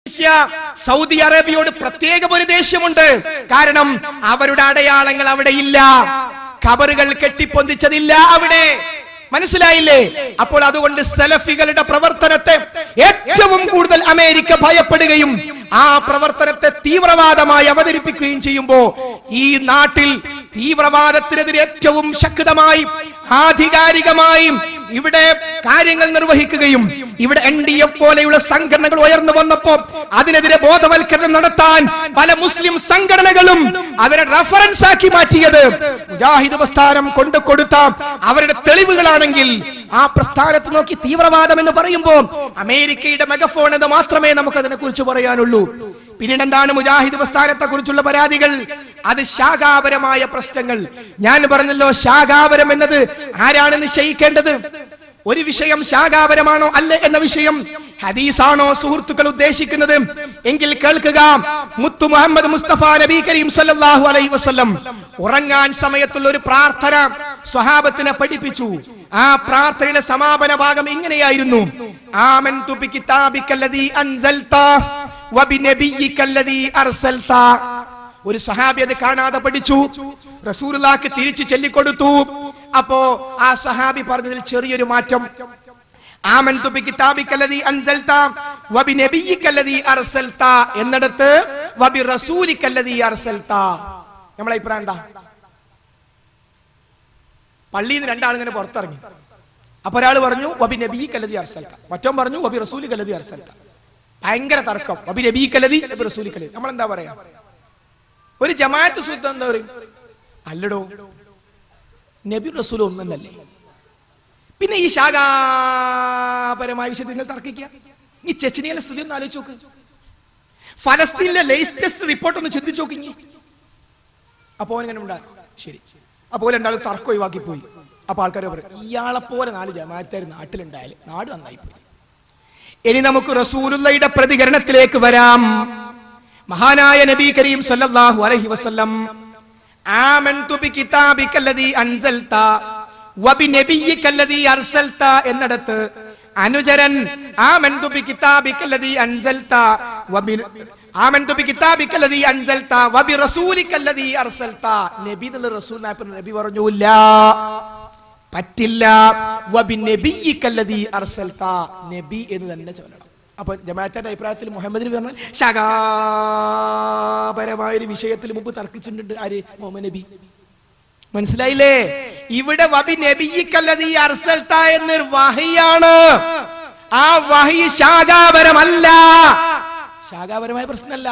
Saudi അറേബ്യയോട് പ്രത്യേക ഒരു ദേഷ്യമുണ്ട്. കാരണം അവരുടെ അടയാളങ്ങൾ അവിടെ ഇല്ല, ഖബറുകൾ കെട്ടിപ്പൊന്തിച്ചതില്ല അവിടെ. മനസ്സിലായില്ലേ? അപ്പോൾ അതുകൊണ്ട് സലഫികളുടെ പ്രവർത്തനത്തെ ഏറ്റവും കൂടുതൽ അമേരിക്ക ഭയപ്പെടുകയും ആ പ്രവർത്തനത്തെ തീവ്രവാദമായി അവതരിപ്പിക്കുകയും ചെയ്യുമ്പോൾ ഈ നാട്ടിൽ തീവ്രവാദത്തിനെതിരെ ഏറ്റവും ശക്തമായി ആധികാരികമായി ഇവിടെ കാര്യങ്ങൾ നിർവഹിക്കുകയും ഇവിടെ NDF പോലെയുള്ള സംഘടനകൾ ഉയർന്നു വന്നപ്പോൾ അതിനെതിരെ ബോധവൽക്കരണം നടത്താൻ പല മുസ്ലിം സംഘടനകളും അവരെ റഫറൻസ് ആക്കി മാറ്റിയത് മുജാഹിദ് പ്രസ്ഥാനം കൊണ്ടുകൊടുത്ത അവരുടെ തെളിവുകളാണെങ്കിൽ ആ പ്രസ്ഥാനത്ത് നോക്കി തീവ്രവാദം എന്ന് പറയുമ്പോൾ അമേരിക്കയുടെ മെഗഫോൺ എന്ന് മാത്രമേ നമുക്ക് അതിനെ കുറിച്ച് പറയാനുള്ളൂ. പിന്നീട് എന്താണ് മുജാഹിദ് പ്രസ്ഥാനത്തെ കുറിച്ചുള്ള പരാതികൾ? അത് ശാഖാപരമായ പ്രശ്നങ്ങൾ. ഞാൻ പറഞ്ഞല്ലോ, ശാഖാപരം എന്നത് ആരാണ് നിശ്ചയിക്കേണ്ടത്? ഒരു വിഷയം ശാഖാപരമാണോ അല്ലേ എന്ന വിഷയം ഹദീസാണോ സുഹൃത്തുക്കൾ ഉദ്ദേശിക്കുന്നത് എങ്കിൽ കേൾക്കുക. മുത്തു മുഹമ്മദ് മുസ്തഫ നബി കരീം സല്ലല്ലാഹു അലൈഹി വസല്ലം ഉറങ്ങാൻ സമയത്തുള്ള ഒരു പ്രാർത്ഥന സ്വഹാബത്തിനെ പഠിപ്പിച്ചു. ആ പ്രാർത്ഥനയുടെ സമാപന ഭാഗം ഇങ്ങനെയായിരുന്നു: ആമൻതു ബികിതാബിക്കല്ലദീ അൻസൽത വബിനബിയിക്കല്ലദീ അർസൽത. ഒരു സഹാബി അത് കാണാതെ പഠിച്ചു, റസൂലുള്ളാഹിക്ക് തിരിച്ചു ചൊല്ലിക്കൊടുത്തു. അപ്പോ ആ സഹാബി പറഞ്ഞതിൽ ചെറിയൊരു മാറ്റം. ആമൻതു ബികിതാബിക്കല്ലദീ അൻസൽത വബിനബിയിക്കല്ലദീ അർസൽത എന്നിടത്ത് വബിറസൂലിക്കല്ലദീ അർസൽത. നമ്മളെ അഭിപ്രായം എന്താ? പള്ളിയിൽ നിന്ന് രണ്ടാളിങ്ങനെ പുറത്തിറങ്ങി. അപ്പൊ ഒരാൾ പറഞ്ഞു വബിനബിയിക്കല്ലദീ അർസൽത, മറ്റവൻ പറഞ്ഞു വബിറസൂലിക്കല്ലദീ അർസൽത. ഭയങ്കര തർക്കം. വബിനബിയിക്കല്ലദീ വബിറസൂലിക്കല്ലദീ. നമ്മളെന്താ പറയാ? ഒരു ജമാഅത്ത് സുദ്ധ എന്താ പറയും? അല്ലടോ, നബി റസൂൽ ഒന്നല്ലേ. പിന്നെ ഈ ശാഖാപരമായ വിഷയത്തിൽ നിങ്ങൾ തർക്കിക്കുക. ഈ ചെച്ചനിയിലെ സ്ഥിതി ഒന്ന് ആലോചിച്ച് നോക്ക്. ഫലസ്തീനിലെ ലേറ്റസ്റ്റ് റിപ്പോർട്ട് ഒന്ന് ചിന്തിച്ചു നോക്കി. അപ്പോ ഇങ്ങനെ ഉണ്ടാകും. ശരി, അപ്പോൾ രണ്ടാളും തർക്കം ഒഴിവാക്കി പോയി. അപ്പൊ ആൾക്കാർ പറയും, ഇയാളെപ്പോലെ 4 ജമാഅത്തുകാർ നാട്ടിലുണ്ടായാലും നാട് നന്നായി പോയി. ഇനി നമുക്ക് റസൂലുള്ളാഹിയുടെ പ്രതികരണത്തിലേക്ക് വരാം. മഹാനായ നബി കരീം സല്ലല്ലാഹു അലൈഹി വസല്ലം ആമൻതു ബികിതാബിക്കല്ലദീ അൻസൽത വബിനബിയിക്കല്ലദീ അർസൽത എന്നിടത്ത് അനുചരൻ ആമൻതു ബികിതാബിക്കല്ലദീ അൻസൽത ആമൻതു ബികിതാബിക്കല്ലദീ അൻസൽത വബിറസൂലിക്കല്ലദീ അർസൽത. നബി എന്നുള്ള റസൂലിനെ നബി പറഞ്ഞു, ഇല്ല, പറ്റില്ല. വബിനബിയിക്കല്ലദീ അർസൽത, നബി എന്ന് തന്നെ ചൊല്ലണം. അപ്പൊ ജമാഅത്തിന്റെ അഭിപ്രായത്തിൽ മുഹമ്മദ് നബി പറഞ്ഞ ശാഖാപരമായ ഒരു വിഷയത്തിൽ മുമ്പ് തർക്കിച്ചിട്ടുണ്ട്. ആര്? മുഹമ്മദ് നബി. മനസ്സിലായില്ലേ? ഇവിടെ വബിനബിയിക്കല്ലദീ അർസൽത എന്നൊരു വഹിയാണ്. ആ വഹി ശാഖാപരമല്ല, ശാഖാപരമായ പ്രശ്നമല്ല.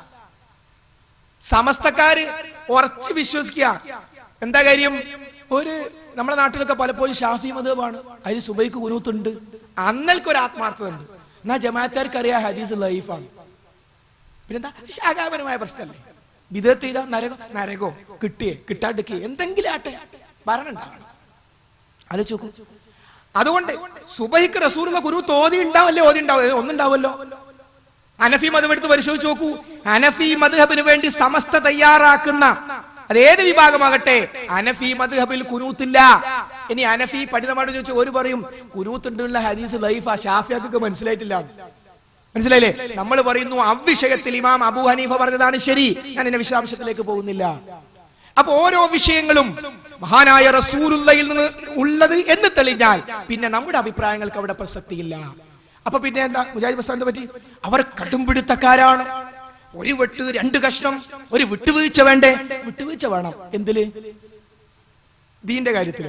സമസ്തക്കാര് ഉറച്ച് വിശ്വസിക്കുക. എന്താ കാര്യം? ഒരു നമ്മുടെ നാട്ടിലൊക്കെ പലപ്പോഴും ഷാഫി മദ്ഹബാണ്, അതിൽ സുബൈക്ക് കുനൂത്തുണ്ട്, അന്നൽക്കൊരു ആത്മാർത്ഥത ഉണ്ട്. എന്നാ ജമാഅത്തുകാർക്ക് അറിയാം ഹദീസ് ലൈഫാണ്. പിന്നെന്താ? ശാഖാപരമായ പ്രശ്നമല്ലേ. ബിദഅത്ത് ചെയ്താൽ നരകോ കിട്ടിയേ കിട്ടാണ്ടിക്കേ എന്തെങ്കിലും ആട്ടെ, ഭരണം ഉണ്ടാവണം. ആലോചിച്ച് നോക്കൂ. അതുകൊണ്ട് സുബഹിക്ക് റസൂലുള്ള കുനൂത്ത് ഓതി ഉണ്ടാവല്ലേ? ഓതി ഉണ്ടാവും, ഒന്നുണ്ടാവുമല്ലോ. ഹനഫി മദ്ഹബ് എടുത്ത് പരിശോധിച്ച് നോക്കൂ. ഹനഫി മദ്ഹബിന് വേണ്ടി സമസ്ത തയ്യാറാക്കുന്ന അതേത് വിഭാഗമാകട്ടെ, ഹനഫി മദ്ഹബിൽ കുനൂത്തില്ല. ഇനി ഹനഫി പഠിതമായിട്ട് ചോദിച്ചാൽ ഒരു പറയും കുനൂത്തുണ്ടുള്ള ഹദീസ് ലൈഫാ, ഷാഫിയാക്കൊക്കെ മനസ്സിലായിട്ടില്ല. മനസ്സിലായില്ലേ? നമ്മൾ പറയുന്നു അവിഷയത്തിൽ ഇമാം അബൂ ഹനീഫ പറഞ്ഞതാണ് ശരി. ഞാൻ എന്റെ വിശദാംശത്തിലേക്ക് പോകുന്നില്ല. അപ്പൊ ഓരോ വിഷയങ്ങളും മഹാനായ റസൂലുള്ളാഹിയിൽ നിന്ന് ഉള്ളത് എന്ന് തെളിഞ്ഞാൽ പിന്നെ നമ്മുടെ അഭിപ്രായങ്ങൾക്ക് അവിടെ പ്രസക്തിയില്ല. അപ്പൊ പിന്നെ എന്താ മുജാഹിദ് പ്രസ്ഥാനത്തെ പറ്റി? അവർ കടുംപിടുത്തക്കാരാണ്. ഒരു വെട്ട് 2 കഷ്ണം, ഒരു വിട്ടുവീഴ്ച വേണ്ടേ? വിട്ടുവീഴ്ച വേണം. എന്തില്? ദീന്റെ കാര്യത്തില്.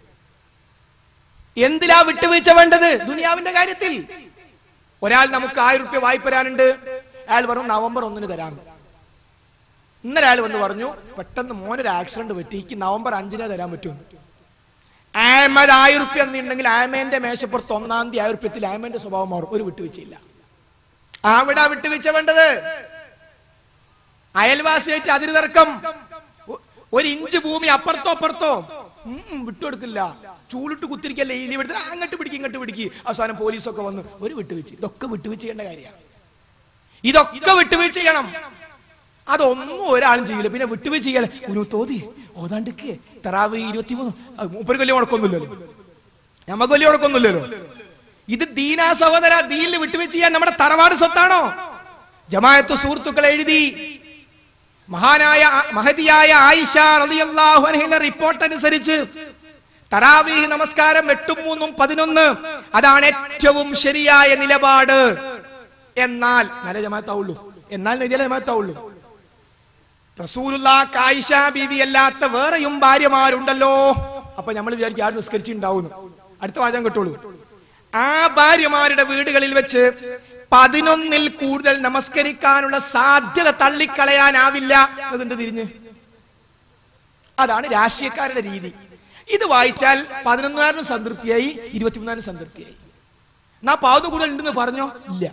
എന്തിലാ വിട്ടുവീഴ്ച വേണ്ടത്? ദുനിയാവിന്റെ കാര്യത്തിൽ. ഒരാൾ നമുക്ക് 1000 രൂപ വായ്പ തരാനുണ്ട്. അയാൾ പറഞ്ഞു നവംബർ 1 തരാം. ഇന്നലെ അയാൾ വന്ന് പറഞ്ഞു പെട്ടെന്ന് മോനൊരു ആക്സിഡന്റ് പറ്റി, എനിക്ക് നവംബർ 5 തരാൻ പറ്റും. ആമത് 1000 രൂപ എന്നുണ്ടെങ്കിൽ ആമേന്റെ മേശപ്പുറത്ത് 1-ാം തീയതി 1000 രൂപത്തിൽ ആമേന്റെ സ്വഭാവം മാറും. ഒരു വിട്ടുവീഴ്ചയില്ല. അവിടെ വിട്ടുവീഴ്ച വേണ്ടത്. അയൽവാസിയായിട്ട് അതിര് തർക്കം, 1 ഇഞ്ച് ഭൂമി അപ്പുറത്തോ വിട്ടുകൊടുക്കില്ല. ചൂളിട്ട് കുത്തിരിക്കല്ലേ, അങ്ങോട്ട് പിടിക്കും ഇങ്ങോട്ട് പിടിക്കും. അവസാനം പോലീസൊക്കെ വന്ന് ഒരു വിട്ടുവീഴ്ച. ഇതൊക്കെ വിട്ടുവീഴ്ച ചെയ്യേണ്ട കാര്യമാണ്. ഇതൊക്കെ വിട്ടുവീഴ്ച ചെയ്യണം. അതൊന്നും ഒരാളും ചെയ്യില്ല. പിന്നെ വിട്ടുവീഴ്ച ചെയ്യാൻ ഒരു തോതി ഓതാണ്ടിക്ക് തറാവ് 23 മൂപ്പര് വലിയ മുടക്കൊന്നുമില്ലല്ലോ, നമുക്ക് വലിയ മുടക്കൊന്നുമില്ലല്ലോ. ഇത് ദീനാ സഹോദര, ദീനിൽ വിട്ടുവീഴ്ച ചെയ്യാൻ നമ്മുടെ തറവാട് സ്വത്താണോ? ജമാഅത്ത് സുഹൃത്തുക്കൾ എഴുതി, മഹാനായ മഹദിയായ ആയിഷ റളിയല്ലാഹു അൻഹയുടെ റിപ്പോർട്ട് അനുസരിച്ച് തറാവീഹ് നമസ്കാരം 8 3 11 അതാണ് ഏറ്റവും ശരിയായ നിലപാട്. എന്നാൽ നല്ല ജമാഅത്താവുള്ളൂ, എന്നാൽ നെയ്തിലെ ജമാഅത്താവുള്ളൂ. റസൂലുള്ളാഹി ആയിഷ ബീവി അല്ലാത്ത വേറെയും ഭാര്യമാരുണ്ടല്ലോ. അപ്പൊ നമ്മൾ വിചാരിക്കും ആര് നിസ്കരിച്ചിട്ടുണ്ടാവുന്നു. അടുത്ത വാചകം കേട്ടോളൂ. ആ ഭാര്യമാരുടെ വീടുകളിൽ വെച്ച് 11 കൂടുതൽ നമസ്കരിക്കാനുള്ള സാധ്യത തള്ളിക്കളയാനാവില്ല എന്നതിന്റെ തിരിഞ്ഞ്. അതാണ് രാഷ്ട്രീയക്കാരുടെ രീതി. ഇത് വായിച്ചാൽ 11 സംതൃപ്തിയായി, 23 സംതൃപ്തിയായി. എന്നാ 10 കൂടുതൽ ഉണ്ടെന്ന് പറഞ്ഞോ? ഇല്ല.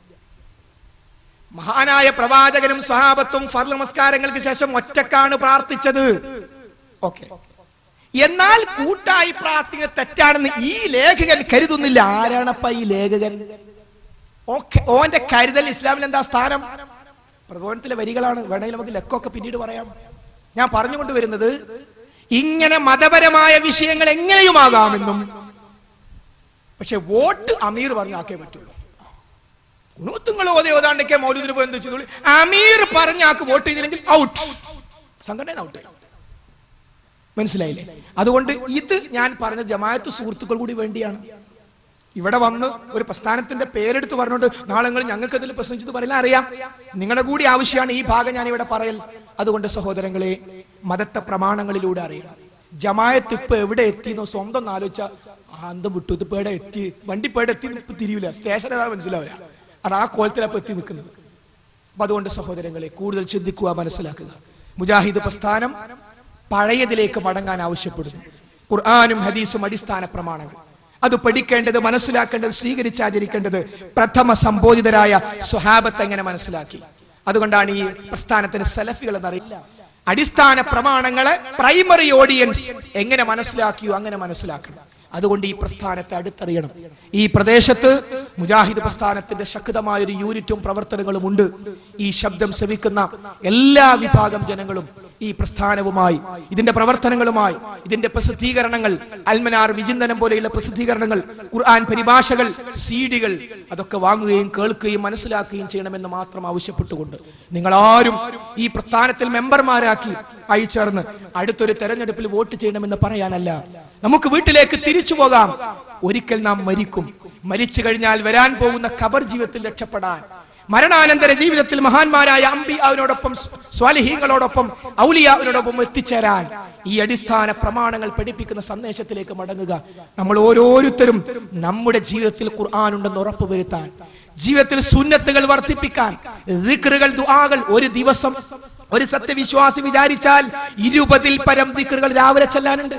മഹാനായ പ്രവാചകനും സ്വഹാബത്തും ഫർള് നമസ്കാരങ്ങൾക്ക് ശേഷം ഒറ്റക്കാണ് പ്രാർത്ഥിച്ചത്. ഓക്കെ, എന്നാൽ കൂട്ടായി പ്രാർത്ഥിക്കുക തെറ്റാണെന്ന് ഈ ലേഖകൻ കരുതുന്നില്ല. ആരാണപ്പ ഈ ലേഖകൻ? ഓക്കെ, ഓന്റെ കരുതൽ ഇസ്ലാമിൽ എന്താ സ്ഥാനം? പ്രബോധനത്തിലെ വരികളാണ്. വേണമെങ്കിൽ നമുക്ക് ലക്കൊക്കെ പിന്നീട് പറയാം. ഞാൻ പറഞ്ഞുകൊണ്ട് വരുന്നത്, ഇങ്ങനെ മതപരമായ വിഷയങ്ങൾ എങ്ങനെയുമാകാമെന്നും, പക്ഷെ വോട്ട് അമീർ പറഞ്ഞാക്കേ പറ്റുള്ളൂ. ഗുണത്തുങ്ങൾ ഓതാണ്ടൊക്കെ മൗലൂദിന് പോയി എന്ത് വെച്ചു, അമീർ പറഞ്ഞാക്ക് വോട്ട് ചെയ്തില്ലെങ്കിൽ ഔട്ട്, സംഘടന ഔട്ട്. മനസ്സിലായില്ലേ? അതുകൊണ്ട് ഇത് ഞാൻ പറഞ്ഞ ജമാഅത്ത് സുഹൃത്തുക്കൾ കൂടി വേണ്ടിയാണ്. ഇവിടെ വന്ന് ഒരു പ്രസ്ഥാനത്തിന്റെ പേരെടുത്ത് പറഞ്ഞുകൊണ്ട് നാളെ ഞങ്ങൾക്ക് അതിൽ പ്രസംഗിച്ചത് പറയില്ല, അറിയാം. നിങ്ങളുടെ കൂടി ആവശ്യമാണ് ഈ ഭാഗം ഞാൻ ഇവിടെ പറയൽ. അതുകൊണ്ട് സഹോദരങ്ങളെ, മതത്തെ പ്രമാണങ്ങളിലൂടെ അറിയണം. ജമാഅത്ത് ഇപ്പൊ എവിടെ എത്തിയെന്നോ സ്വന്തം ആലോചിച്ച അന്തം വിട്ടു. ഇത് പേടെ എത്തി, വണ്ടി പേടെ എത്തി തിരിയൂല, സ്റ്റേഷൻ ഏതാ മനസ്സിലാവില്ല. അത് ആ കോലത്തിലപ്പോ എത്തി നിൽക്കുന്നത്. അപ്പൊ അതുകൊണ്ട് സഹോദരങ്ങളെ, കൂടുതൽ ചിന്തിക്കുക, മനസ്സിലാക്കുക. മുജാഹിദ് പ്രസ്ഥാനം പഴയതിലേക്ക് മടങ്ങാൻ ആവശ്യപ്പെടുന്നു. ഖുർആനും ഹദീസും അടിസ്ഥാന പ്രമാണങ്ങൾ. അത് പഠിക്കേണ്ടത്, മനസ്സിലാക്കേണ്ടത്, സ്വീകരിച്ചാചരിക്കേണ്ടത് പ്രഥമ സംബോധിതരായ സ്വഹാബത്ത് എങ്ങനെ മനസ്സിലാക്കി. അതുകൊണ്ടാണ് ഈ പ്രസ്ഥാനത്തിന് സലഫികൾ എന്നറിയില്ല. അടിസ്ഥാന പ്രമാണങ്ങളെ പ്രൈമറി ഓഡിയൻസ് എങ്ങനെ മനസ്സിലാക്കിയോ അങ്ങനെ മനസ്സിലാക്കണം. അതുകൊണ്ട് ഈ പ്രസ്ഥാനത്തെ അടുത്തറിയണം. ഈ പ്രദേശത്ത് മുജാഹിദ് പ്രസ്ഥാനത്തിന്റെ ശക്തമായ ഒരു യൂണിറ്റും പ്രവർത്തനങ്ങളും ഉണ്ട്. ഈ ശബ്ദം ശ്രവിക്കുന്ന എല്ലാ വിഭാഗം ജനങ്ങളും ഈ പ്രസ്ഥാനവുമായി, ഇതിന്റെ പ്രവർത്തനങ്ങളുമായി, ഇതിന്റെ പ്രസിദ്ധീകരണങ്ങൾ, അൽമനാർ വിചിന്തനം പോലെയുള്ള പ്രസിദ്ധീകരണങ്ങൾ, ഖുർആൻ പരിഭാഷകൾ, സീഡികൾ, അതൊക്കെ വാങ്ങുകയും കേൾക്കുകയും മനസ്സിലാക്കുകയും ചെയ്യണമെന്ന് മാത്രം ആവശ്യപ്പെട്ടുകൊണ്ട്, നിങ്ങളാരും ഈ പ്രസ്ഥാനത്തിൽ മെമ്പർമാരാക്കി അയച്ചേർന്ന് അടുത്തൊരു തെരഞ്ഞെടുപ്പിൽ വോട്ട് ചെയ്യണമെന്ന് പറയാനല്ല. നമുക്ക് വീട്ടിലേക്ക് തിരിച്ചു പോകാം. ഒരിക്കൽ നാം മരിക്കും. മരിച്ചു കഴിഞ്ഞാൽ വരാൻ പോകുന്ന ഖബർ ജീവിതത്തിൽ രക്ഷപ്പെടാൻ, മരണാനന്തര ജീവിതത്തിൽ മഹാന്മാരായ അംബിയാവിനോടൊപ്പം, സ്വാലിഹീങ്ങളോടൊപ്പം, ഔലിയാവിനോടൊപ്പം എത്തിച്ചേരാൻ ഈ അടിസ്ഥാന പ്രമാണങ്ങൾ പഠിപ്പിക്കുന്ന സന്ദേശത്തിലേക്ക് മടങ്ങുക. നമ്മൾ ഓരോരുത്തരും നമ്മുടെ ജീവിതത്തിൽ ഖുർആൻ ഉണ്ടെന്ന് ഉറപ്പുവരുത്താൻ, ജീവിതത്തിൽ സുന്നത്തുകൾ വർദ്ധിപ്പിക്കാൻ, ദിക്റുകൾ, ദുആകൾ, ഒരു ദിവസം ഒരു സത്യവിശ്വാസി വിചാരിച്ചാൽ 20-ൽ പരം ദിക്റുകൾ രാവിലെ ചെല്ലാനുണ്ട്,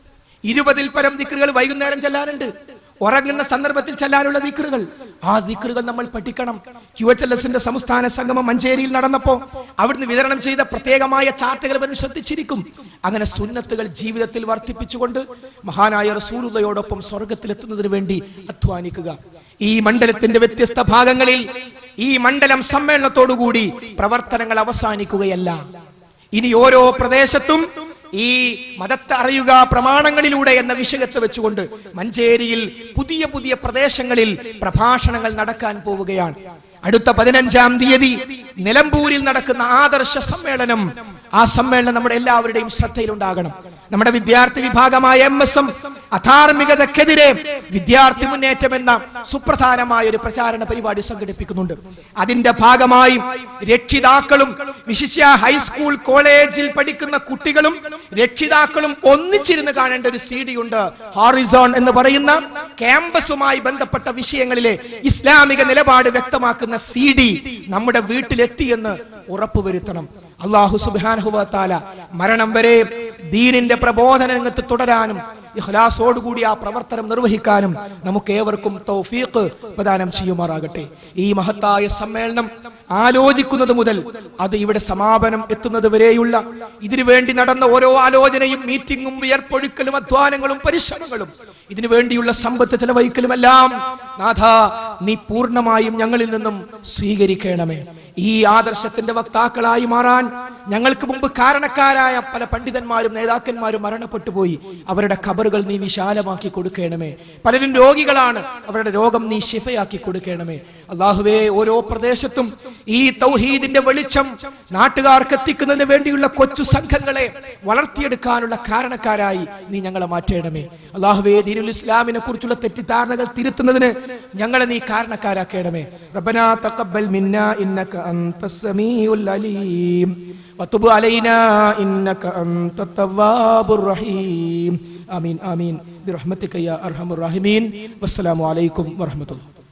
20-ൽ പരം ദിക്റുകൾ വൈകുന്നേരം ചെല്ലാനുണ്ട്, ഉറങ്ങുന്ന സന്ദർഭത്തിൽ ചെല്ലാനുള്ള ദിക്റുകൾ. ആ ദിക്റുകൾ നമ്മൾ പഠിക്കണം. QHLSന്റെ സംസ്ഥാന സംഗമം മഞ്ചേരിയിൽ നടന്നപ്പോ അവിടുന്ന് വിതരണം ചെയ്ത പ്രത്യേകമായ ചാർട്ടുകൾ വരും ശ്രദ്ധിച്ചിരിക്കും. അങ്ങനെ സുന്നത്തുകൾ ജീവിതത്തിൽ വർദ്ധിപ്പിച്ചുകൊണ്ട് മഹാനായ റസൂലുള്ളയോടൊപ്പം സ്വർഗത്തിലെത്തുന്നതിന് വേണ്ടി അധ്വാനിക്കുക. ഈ മണ്ഡലത്തിന്റെ വ്യത്യസ്ത ഭാഗങ്ങളിൽ ഈ മണ്ഡലം സമ്മേളനത്തോടുകൂടി പ്രവർത്തനങ്ങൾ അവസാനിക്കുകയല്ല. ഇനി ഓരോ പ്രദേശത്തും ഈ മതത്തെ അറിയുക പ്രമാണങ്ങളിലൂടെ എന്ന വിഷയത്തെ വെച്ചുകൊണ്ട് മഞ്ചേരിയിൽ പുതിയ പുതിയ പ്രദേശങ്ങളിൽ പ്രഭാഷണങ്ങൾ നടക്കാൻ പോവുകയാണ്. അടുത്ത 15-ാം തീയതി നിലമ്പൂരിൽ നടക്കുന്ന ആദർശ സമ്മേളനം, ആ സമ്മേളനം നമ്മുടെ എല്ലാവരുടെയും ശ്രദ്ധയിലുണ്ടാകണം. നമ്മുടെ വിദ്യാർത്ഥി വിഭാഗമായ MSM അധാർമികതക്കെതിരെ വിദ്യാർത്ഥി മുന്നേറ്റം എന്ന സുപ്രധാനമായ ഒരു പ്രചാരണ പരിപാടി സംഘടിപ്പിക്കുന്നുണ്ട്. അതിന്റെ ഭാഗമായി രക്ഷിതാക്കളും വിശിഷ്യ ഹൈസ്കൂൾ കോളേജിൽ പഠിക്കുന്ന കുട്ടികളും രക്ഷിതാക്കളും ഒന്നിച്ചിരുന്ന് കാണേണ്ട ഒരു CD ഉണ്ട്. ഹോറിസോൺ എന്ന് പറയുന്ന ക്യാമ്പസുമായി ബന്ധപ്പെട്ട വിഷയങ്ങളിലെ ഇസ്ലാമിക നിലപാട് വ്യക്തമാക്കുന്ന CD നമ്മുടെ വീട്ടിലെത്തിയെന്ന് ഉറപ്പുവരുത്തണം. അല്ലാഹു സുബ്ഹാനഹു വ തആല മരണം വരെ ദീനിന്റെ പ്രബോധന രംഗത്ത് തുടരാനും ഇഖ്ലാസോടുകൂടി ആ പ്രവർത്തനം നിർവഹിക്കാനും നമുക്ക് ഏവർക്കും തൗഫീഖ് പ്രദാനം ചെയ്യുമാറാകട്ടെ. ഈ മഹത്തായ സമ്മേളനം ആലോചിക്കുന്നത് മുതൽ അത് ഇവിടെ സമാപനം എത്തുന്നത് വരെയുള്ള ഇതിനു വേണ്ടി നടന്ന ഓരോ ആലോചനയും, മീറ്റിംഗും, വിയർപ്പൊഴുക്കലും, അധ്വാനങ്ങളും, പരിശ്രമങ്ങളും, ഇതിനു വേണ്ടിയുള്ള സമ്പത്ത് ചെലവഴിക്കലുമെല്ലാം നാഥ നീ പൂർണ്ണമായും ഞങ്ങളിൽ നിന്നും സ്വീകരിക്കണമേ. ഈ ആദർശത്തിന്റെ വക്താക്കളായി മാറാൻ ഞങ്ങൾക്ക് മുമ്പ് കാരണക്കാരായ പല പണ്ഡിതന്മാരും നേതാക്കന്മാരും മരണപ്പെട്ടു പോയി. അവരുടെ ഖബറുകൾ നീ വിശാലമാക്കി കൊടുക്കണമേ. പലരും രോഗികളാണ്, അവരുടെ രോഗം നീ ശിഫയാക്കി കൊടുക്കണമേ. അല്ലാഹുവേ, ഓരോ പ്രദേശത്തും ഈ തൗഹീദിന്റെ വെളിച്ചം നാട്ടുകാർക്ക് എത്തിക്കുന്നതിന് വേണ്ടിയുള്ള കൊച്ചു സംഘങ്ങളെ വളർത്തിയെടുക്കാനുള്ള കാരണക്കാരായി നീ ഞങ്ങളെ മാറ്റേണമേ. അല്ലാഹുവേ, ദീനുൽ ഇസ്ലാമിനെ കുറിച്ചുള്ള തെറ്റിദ്ധാരണകൾ തിരുത്തുന്നതിന് ഞങ്ങളെ നീ കാരണക്കാരാക്കണമേ. റബ്ബനാ തഖബ്ബൽ മിന്നാ ഇന്നക അൻതസ് സമീഉൽ അലീം വതുബ് അലൈനാ ഇന്നക അൻതത് തവ്വാബുർ റഹീം. ആമീൻ ആമീൻ ബിറഹ്മതിക യാ അർഹമർ റഹീമീൻ. വസ്സലാമു അലൈക്കും വറഹ്മത്തുള്ളാഹി.